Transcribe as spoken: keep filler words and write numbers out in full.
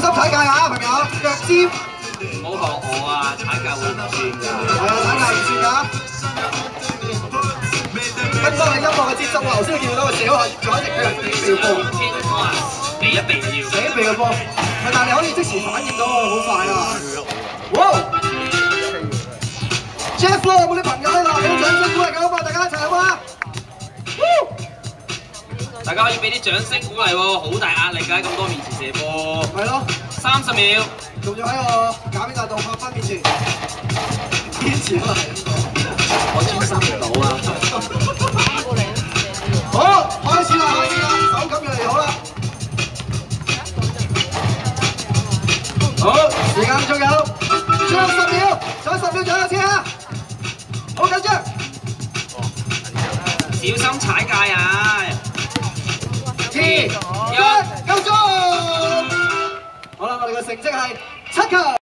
心踩界啊，朋友，腳尖。 唔好學我啊，踩界會唔算㗎。 係啊，踩界唔算㗎。跟翻你音樂嘅節奏，我頭先見到佢射咗下左一隻腳避避個波。 避一避要。 避一避個波，但係你可以即時反應到喎，好快啊！哇 ！Jeff 咯，有冇啲朋友喺度？俾啲掌聲鼓勵佢好嘛？大家一齊好嘛？ 大家可以俾啲掌聲鼓勵喎，好大壓力㗎，咁多面前射波。 係咯， 三十秒， 仲要喺個假面大道拍分面前堅持啊！ 我專心唔到啊！ 好，開始啦，開始啦，手感越嚟越好啦。好，時間仲有最後十秒，仲有十秒，仲有先啊！好緊張， 小心踩界啊！ 二一，夠鐘！好啦，我哋嘅成績係七球。